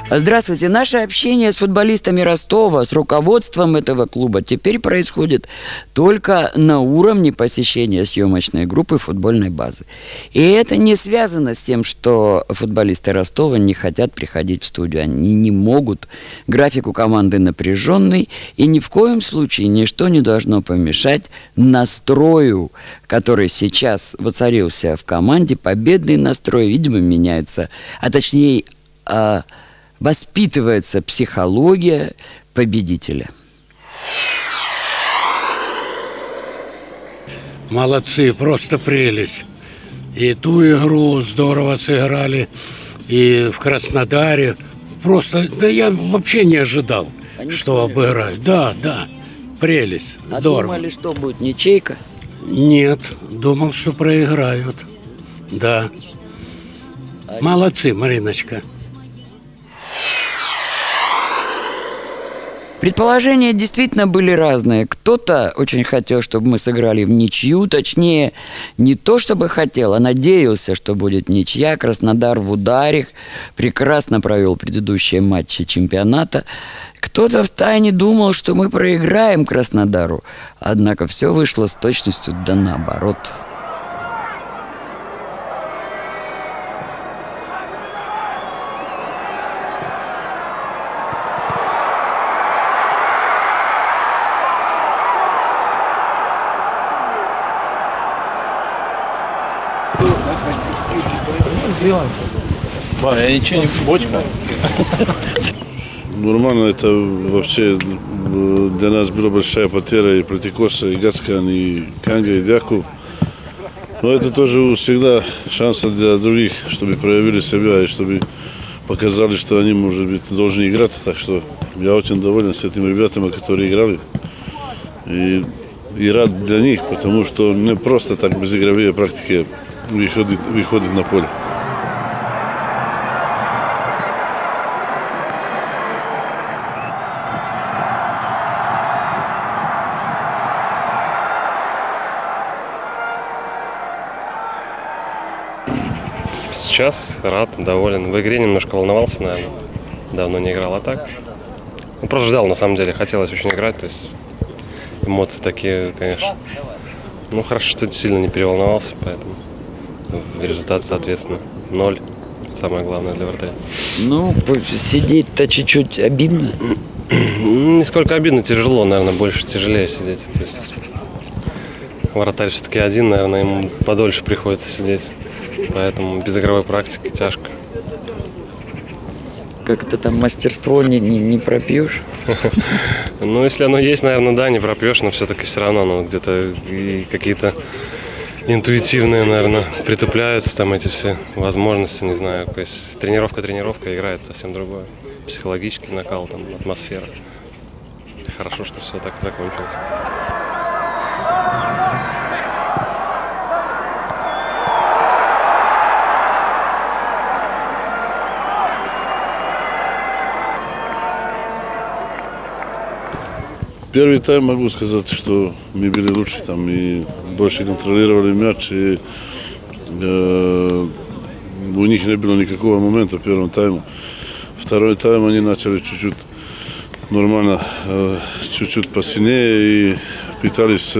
Здравствуйте. Наше общение с футболистами Ростова, с руководством этого клуба теперь происходит только на уровне посещения съемочной группы футбольной базы. И это не связано с тем, что футболисты Ростова не хотят приходить в студию. Они не могут. График у команды напряженный, и ни в коем случае ничто не должно помешать настрою, который сейчас воцарился в команде. Победный настрой, видимо, меняется, а точнее воспитывается психология победителя. Молодцы, просто прелесть. И ту игру здорово сыграли, и в Краснодаре. Просто, да я вообще не ожидал, что обыграют. Да, прелесть, здорово. А думали, что будет ничейка? Нет, думал, что проиграют. Да. Молодцы, Мариночка. Предположения действительно были разные. Кто-то очень хотел, чтобы мы сыграли в ничью, точнее, не то чтобы хотел, а надеялся, что будет ничья. Краснодар в ударе прекрасно провел предыдущие матчи чемпионата. Кто-то втайне думал, что мы проиграем Краснодару, однако все вышло с точностью да наоборот. Я ничего не... Бочка. Нормально, это вообще для нас была большая потеря и Протикоса, и Гацкан, и Канга, и Дяков. Но это тоже всегда шанс для других, чтобы проявили себя и чтобы показали, что они, может быть, должны играть. Так что я очень доволен с этими ребятами, которые играли. И рад для них, потому что не просто так безигровые практики выходит на поле. Сейчас рад, доволен. В игре немножко волновался, наверное. Давно не играл, а так. Ну, просто ждал, на самом деле. Хотелось очень играть, то есть эмоции такие, конечно. Ну, хорошо, что сильно не переволновался, поэтому результат, соответственно, 0. Самое главное для вратаря. Ну, сидеть-то чуть-чуть обидно. Не сколько обидно, тяжело, наверное, больше тяжелее сидеть. То есть вратарь все-таки один, наверное, ему подольше приходится сидеть. Поэтому без игровой практики тяжко. Как это там мастерство не пропьешь? Ну, если оно есть, наверное, да, не пропьешь, но все-таки все равно, ну, где-то какие-то интуитивные, наверное, притупляются там эти все возможности, не знаю. То есть тренировка, играет совсем другое. Психологический накал, там, атмосфера. Хорошо, что все так закончилось. Первый тайм могу сказать, что мы были лучше там и больше контролировали мяч. И, у них не было никакого момента в первом тайме. Второй тайм они начали чуть-чуть нормально, чуть-чуть посильнее и пытались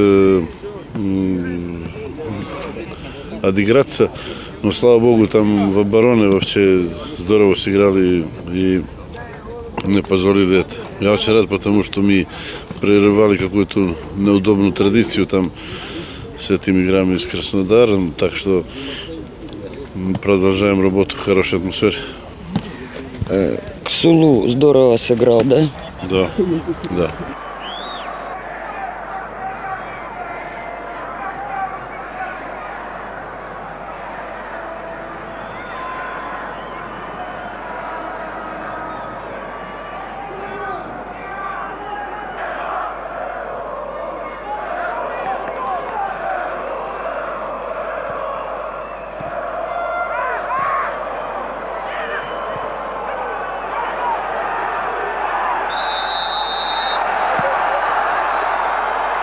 отыграться. Но, слава богу, там в обороне вообще здорово сыграли и не позволили это. Я очень рад, потому что мы прерывали какую-то неудобную традицию там с этими играми с Краснодаром. Так что мы продолжаем работу в хорошей атмосфере. Ксулу здорово сыграл, да? Да.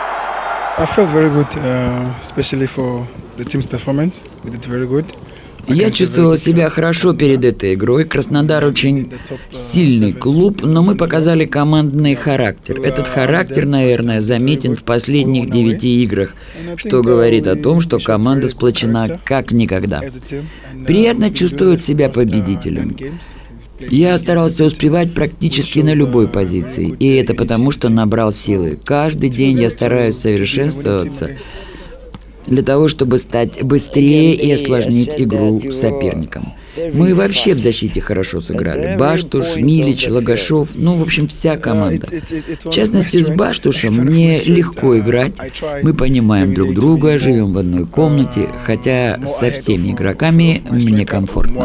I felt very good, especially for the team's performance. We did very good. Я чувствовал себя хорошо перед этой игрой. Краснодар очень сильный клуб, но мы показали командный характер. Этот характер, наверное, заметен в последних 9 играх, что говорит о том, что команда сплочена как никогда. Приятно чувствовать себя победителем. Я старался успевать практически на любой позиции, и это потому, что набрал силы. Каждый день я стараюсь совершенствоваться для того, чтобы стать быстрее и осложнить игру соперникам. Мы вообще в защите хорошо сыграли. Баштуш, Милич, Лагашов, ну, в общем, вся команда. В частности, с Баштушем мне легко играть. Мы понимаем друг друга, живем в одной комнате, хотя со всеми игроками мне комфортно.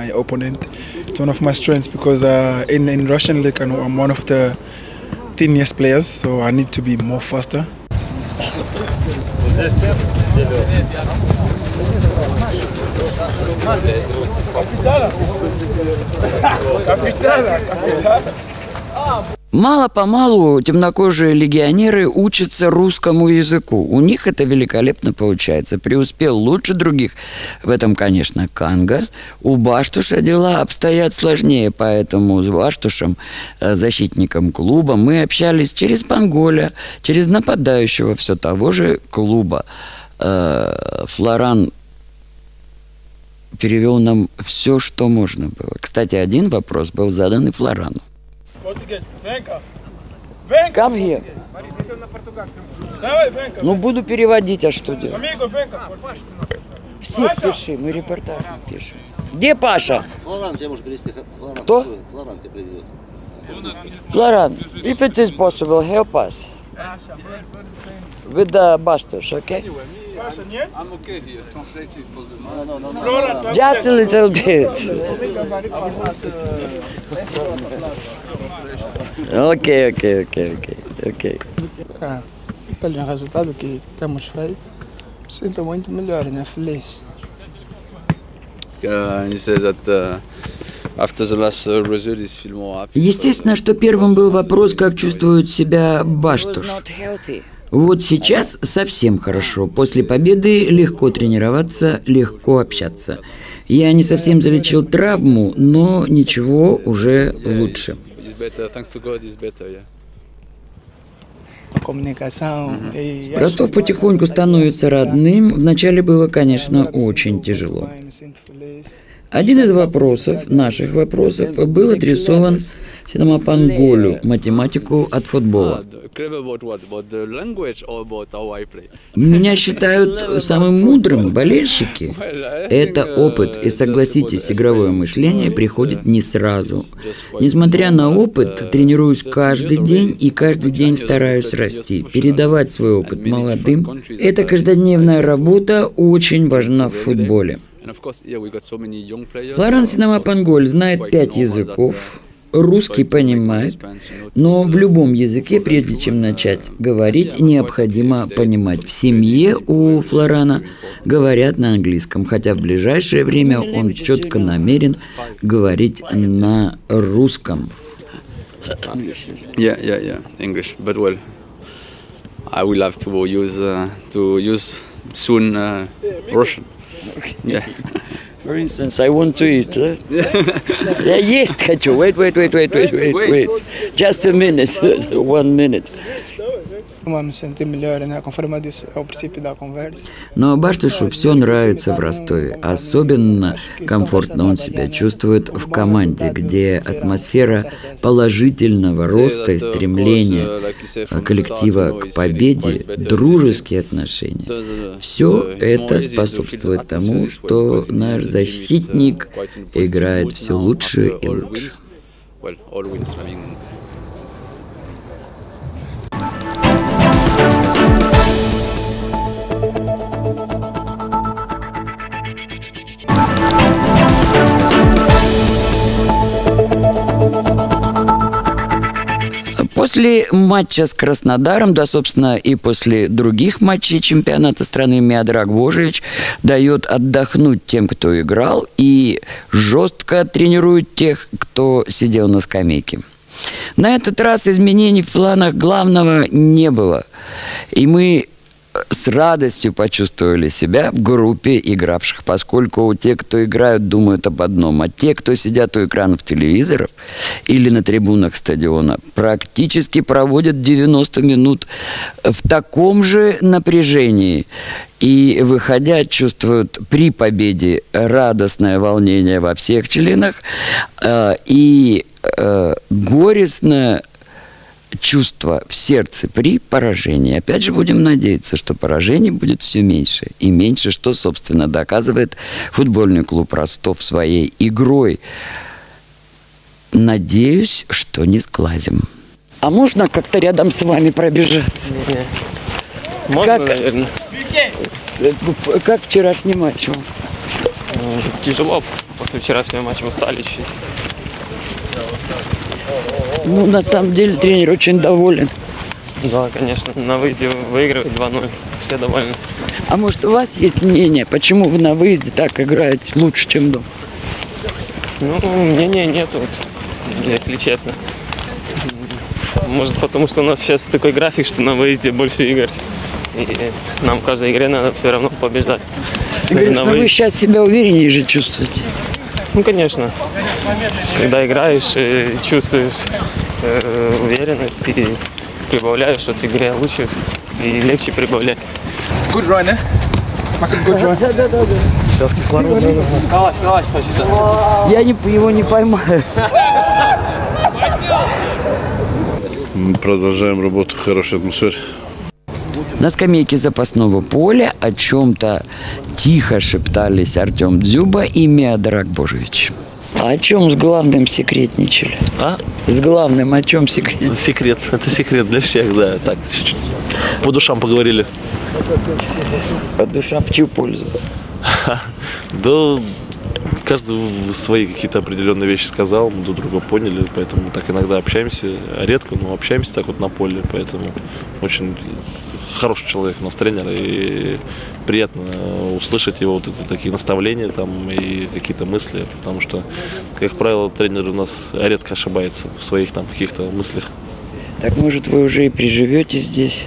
Мало-помалу темнокожие легионеры учатся русскому языку. У них это великолепно получается. Преуспел лучше других. В этом, конечно, Канга. У Баштуша дела обстоят сложнее, поэтому с Баштушем, защитником клуба, мы общались через Панголя, через нападающего все того же клуба. Флоран перевел нам все, что можно было. Кстати, один вопрос был задан и Флорану. Come here. Ну, буду переводить, а что делать? Все пиши, мы репортаж пишем. Где Паша? Флоран тебе может перевести. Кто? Флоран тебе приведет. Флоран, if it is possible, help us. With the Bashtush, okay? I'm okay here. Translate it for the Just a little bit. Ok. Pelo resultado que temos feito, me sinto muito melhor, né? Feliz. He said that after the last result, he's feel more happy. Естественно, что первым был вопрос, как чувствует себя Баштуш. Вот сейчас совсем хорошо. После победы легко тренироваться, легко общаться. Я не совсем залечил травму, но ничего, уже лучше. Ростов потихоньку становится родным. Вначале было, конечно, очень тяжело. Один из вопросов, наших вопросов, был адресован Синема Панголю, математику от футбола. Меня считают самым мудрым болельщики. Это опыт, и согласитесь, игровое мышление приходит не сразу. Несмотря на опыт, тренируюсь каждый день и каждый день стараюсь расти, передавать свой опыт молодым. Эта каждодневная работа очень важна в футболе. Флоран Синема Панголь знает 5 языков, русский понимает, но в любом языке, прежде чем начать говорить, необходимо понимать. В семье у Флорана говорят на английском, хотя в ближайшее время он четко намерен говорить на русском. Yeah, English, but well, I will have to use soon Russian. Yeah. For instance, I want to eat. Я есть хочу. Wait. Just a minute. 1 minute. Но Баштушу все нравится в Ростове. Особенно комфортно он себя чувствует в команде, где атмосфера положительного роста и стремления коллектива к победе, дружеские отношения. Все это способствует тому, что наш защитник играет все лучше и лучше. После матча с Краснодаром, да, собственно, и после других матчей чемпионата страны, Миодраг Вожевич дает отдохнуть тем, кто играл, и жестко тренирует тех, кто сидел на скамейке. На этот раз изменений в планах главного не было. И мы с радостью почувствовали себя в группе игравших, поскольку те, кто играют, думают об одном, а те, кто сидят у экранов телевизоров или на трибунах стадиона, практически проводят 90 минут в таком же напряжении. И, выходя, чувствуют при победе радостное волнение во всех членах и горестное чувство в сердце при поражении. Опять же, будем надеяться, что поражений будет все меньше и меньше, что, собственно, доказывает футбольный клуб Ростов своей игрой. Надеюсь, что не сглазим. А можно как-то рядом с вами пробежаться? Можно, Как? наверное. Как вчерашний матч вам? Тяжело. После вчерашнего матча устали чуть-чуть. Ну, на самом деле, тренер очень доволен. Да, конечно. На выезде выигрывать 2-0. Все довольны. А может, у вас есть мнение, почему вы на выезде так играете лучше, чем дома? Ну, мнения нету, если честно. Может, потому что у нас сейчас такой график, что на выезде больше игр. И нам в каждой игре надо все равно побеждать. Даже на Но вы выезде. сейчас себя увереннее же чувствуете. Ну, конечно. Когда играешь, чувствуешь уверенность и прибавляешь от игры лучше и легче прибавлять. Good run, eh? Make a good run. Да. Сейчас кислород. Калач, почти. Я его не поймаю. Мы продолжаем работу в хорошей атмосфере. На скамейке запасного поля о чем-то тихо шептались Артем Дзюба и Миадар Акбожевич. А о чем с главным секретничали? А? С главным о чем секретничали? Секрет. Это секрет для всех, да. Так, чуть-чуть. По душам поговорили. По душам в чью пользу? Да, каждый свои какие-то определенные вещи сказал, мы друг друга поняли, поэтому так иногда общаемся, редко, но общаемся так вот на поле, поэтому очень хороший человек у нас тренер, и приятно услышать его вот эти такие наставления там и какие-то мысли, потому что, как правило, тренер у нас редко ошибается в своих там каких-то мыслях. Так, может, вы уже и приживете здесь?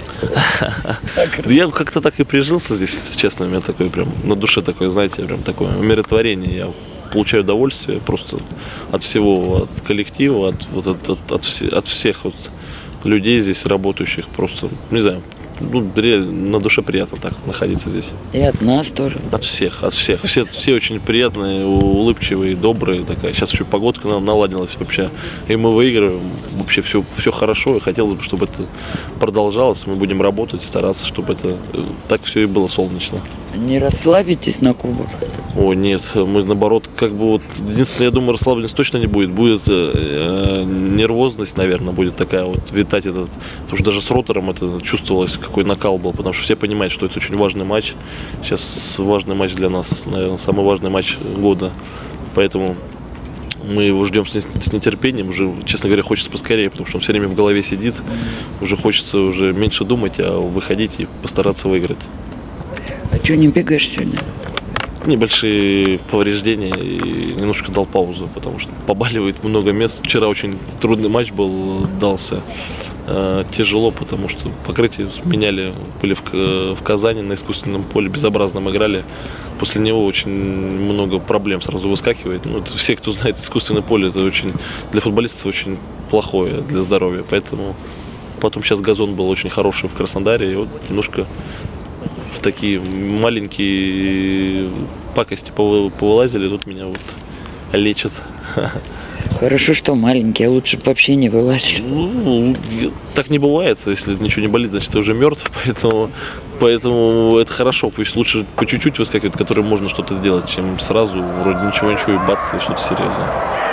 Я как-то так и прижился здесь, честно, у меня такое прям на душе такое, знаете, прям такое умиротворение. Я получаю удовольствие просто от всего, от коллектива, от всех вот людей здесь работающих, просто, не знаю, ну, на душе приятно так находиться здесь. И от нас тоже. От всех. Все очень приятные, улыбчивые, добрые. Такая. Сейчас еще погодка наладилась вообще. И мы выигрываем. Вообще все хорошо. И хотелось бы, чтобы это продолжалось. Мы будем работать, стараться, чтобы это так все и было солнечно. Не расслабитесь на кубок? О, нет, мы наоборот, как бы вот, единственное, я думаю, расслабленность точно не будет. Будет нервозность, наверное, будет такая вот, витать этот. Потому что даже с ротором это чувствовалось, какой накал был. Потому что все понимают, что это очень важный матч. Сейчас важный матч для нас, наверное, самый важный матч года. Поэтому мы его ждем с нетерпением. Уже, честно говоря, хочется поскорее, потому что он все время в голове сидит. Уже хочется уже меньше думать, а выходить и постараться выиграть. А что, не бегаешь сегодня? Небольшие повреждения и немножко дал паузу, потому что побаливает много мест. Вчера очень трудный матч был, дался. Тяжело, потому что покрытие меняли, были в Казани на искусственном поле, безобразном играли. После него очень много проблем сразу выскакивает. Ну, это все, кто знает, искусственное поле, это очень для футболистов очень плохое для здоровья. Поэтому потом сейчас газон был очень хороший в Краснодаре, и вот немножко такие маленькие пакости повылазили, тут меня вот лечат. Хорошо, что маленькие, а лучше бы вообще не вылазили. Ну, так не бывает, если ничего не болит, значит ты уже мертв, поэтому это хорошо, пусть лучше по чуть-чуть выскакивает, которым можно что-то сделать, чем сразу вроде ничего и бац, и что-то серьезное.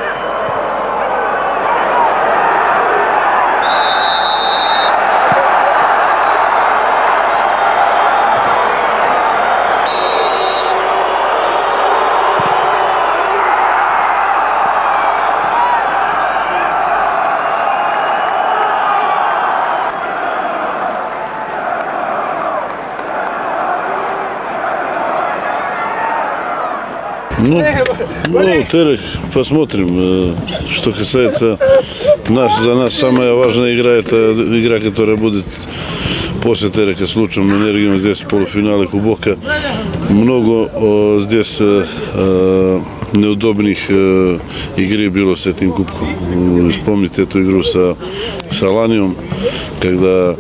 Ну, Терек, посмотрим. Что касается за нас самая важная игра, это игра, которая будет после Терека с лучшим энергией здесь в полуфинале Кубока. Много здесь неудобных игр было с этим кубком. Вспомните эту игру с Аланием, когда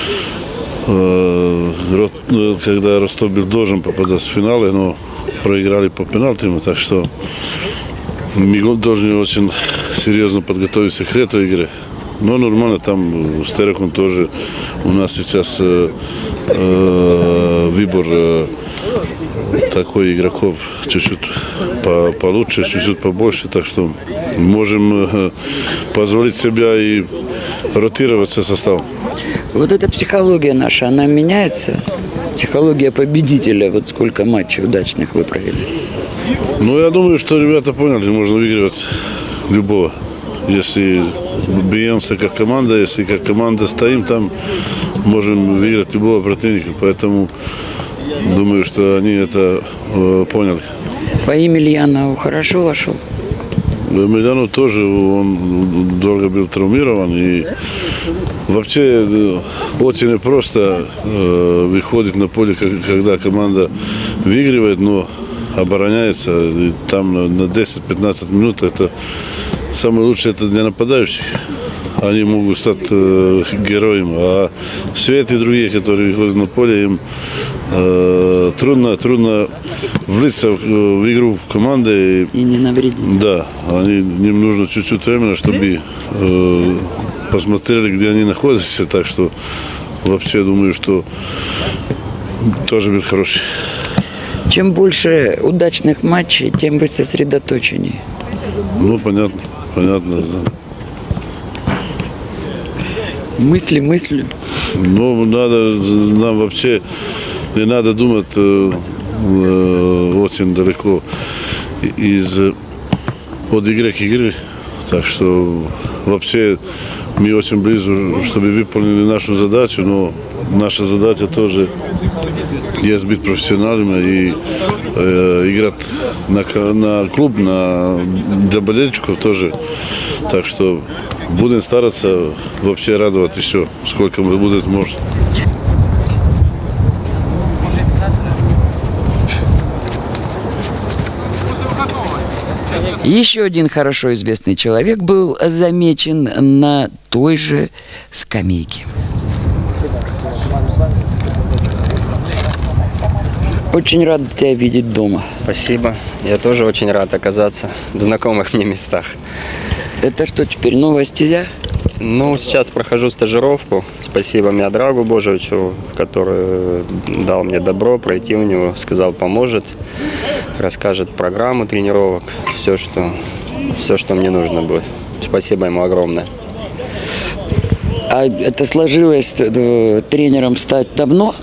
Ростов был должен попадать в финале, но проиграли по пенальтам, так что мы должны очень серьезно подготовиться к этой игре. Но нормально, там с Тереком тоже у нас сейчас выбор такой игроков чуть-чуть получше, чуть-чуть побольше, так что можем позволить себя и ротироваться состав. Вот эта психология наша, она меняется? Психология победителя, вот сколько матчей удачных вы провели? Ну, я думаю, что ребята поняли, можно выигрывать любого. Если бьемся как команда, если как команда стоим там, можем выиграть любого противника. Поэтому думаю, что они это поняли. По Емельянову хорошо вошел? Емельянов тоже, он долго был травмирован. И вообще очень непросто выходит на поле, когда команда выигрывает, но обороняется. И там на 10-15 минут это самое лучшее это для нападающих. Они могут стать героем. А Свет и другие, которые выходят на поле, им трудно влиться в игру команды. И не навредить. Да, им нужно чуть-чуть времени, чтобы посмотрели, где они находятся. Так что вообще думаю, что тоже был хороший. Чем больше удачных матчей, тем вы сосредоточеннее. Ну, понятно, да. Мысли. Ну, нам вообще не надо думать очень далеко от игры к игре. Так что вообще мы очень близко, чтобы выполнили нашу задачу, но наша задача тоже есть быть профессионалами и играть на клуб, для болельщиков тоже. Так что будем стараться вообще радовать еще, сколько будет можно. Еще один хорошо известный человек был замечен на той же скамейке. Очень рад тебя видеть дома. Спасибо. Я тоже очень рад оказаться в знакомых мне местах. Это что теперь, новая стезя? Ну, сейчас прохожу стажировку. Спасибо Миодрагу Божевичу, который дал мне добро пройти у него, сказал, поможет, расскажет программу тренировок, все, что мне нужно будет. Спасибо ему огромное. А это сложилось тренером стать давно?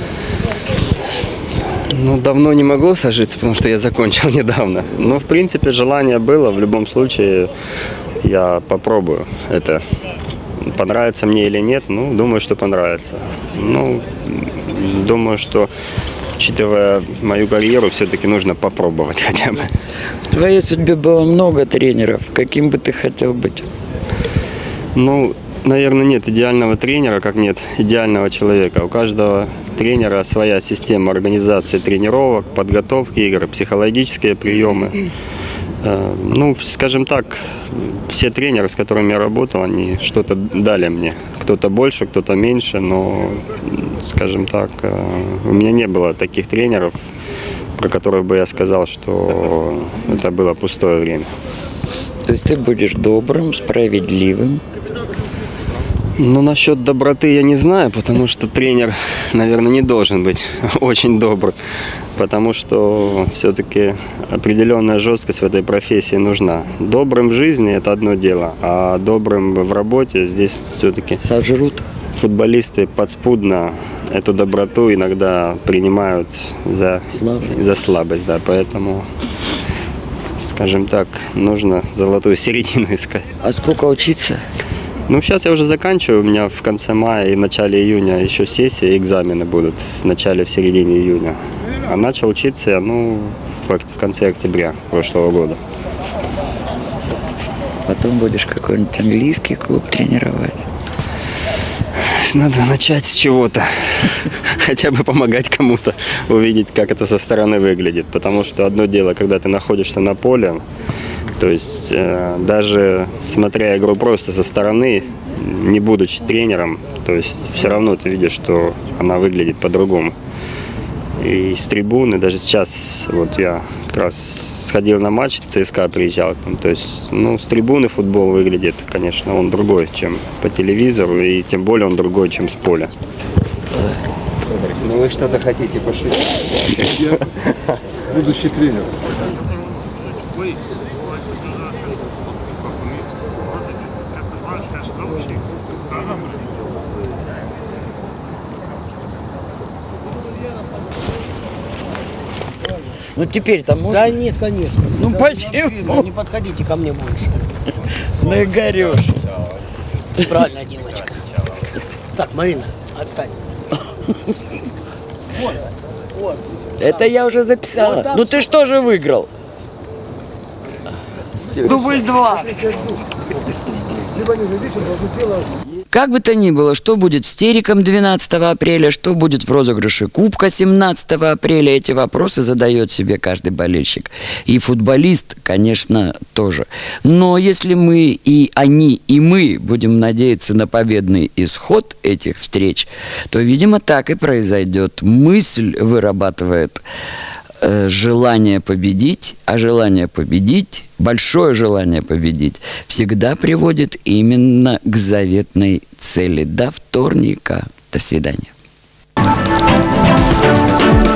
Ну, давно не могло сложиться, потому что я закончил недавно. Но, в принципе, желание было. В любом случае, я попробую это. Понравится мне или нет, ну, думаю, что понравится. Ну, думаю, что, учитывая мою карьеру, все-таки нужно попробовать хотя бы. В твоей судьбе было много тренеров. Каким бы ты хотел быть? Ну, наверное, нет идеального тренера, как нет идеального человека. У каждого тренера своя система организации тренировок, подготовки игр, психологические приемы. Ну, скажем так, все тренеры, с которыми я работал, они что-то дали мне. Кто-то больше, кто-то меньше, но, скажем так, у меня не было таких тренеров, про которых бы я сказал, что это было пустое время. То есть ты будешь добрым, справедливым? Ну, насчет доброты я не знаю, потому что тренер, наверное, не должен быть очень добр, потому что все-таки определенная жесткость в этой профессии нужна. Добрым в жизни – это одно дело, а добрым в работе здесь все-таки сожрут. Футболисты подспудно эту доброту иногда принимают за слабость, да, поэтому, скажем так, нужно золотую середину искать. А сколько учиться? Ну, сейчас я уже заканчиваю, у меня в конце мая и в начале июня еще сессия, экзамены будут в начале, в середине июня. А начал учиться я, ну, в конце октября прошлого года. Потом будешь какой-нибудь английский клуб тренировать? Надо начать с чего-то. Хотя бы помогать кому-то увидеть, как это со стороны выглядит. Потому что одно дело, когда ты находишься на поле, то есть даже смотря игру просто со стороны, не будучи тренером, то есть все равно ты видишь, что она выглядит по-другому. И с трибуны, даже сейчас, вот я как раз сходил на матч, ЦСКА приезжал, то есть, ну, с трибуны футбол выглядит, конечно, он другой, чем по телевизору, и тем более он другой, чем с поля. Ну вы что-то хотите пошутить? Я будущий тренер. Ну теперь-то можно? Да нет, конечно. Ну почему? Не подходите ко мне больше. Ну и горешь. Правильная девочка. Так, Марина, отстань. Вот, вот. Это я уже записала. Вот, ну ты что же выиграл? Дубль 2. Как бы то ни было, что будет с Териком 12 апреля, что будет в розыгрыше Кубка 17 апреля, эти вопросы задает себе каждый болельщик. И футболист, конечно, тоже. Но если мы и они, и мы будем надеяться на победный исход этих встреч, то, видимо, так и произойдет. Мысль вырабатывает желание победить, а желание победить, большое желание победить, всегда приводит именно к заветной цели. До вторника. До свидания.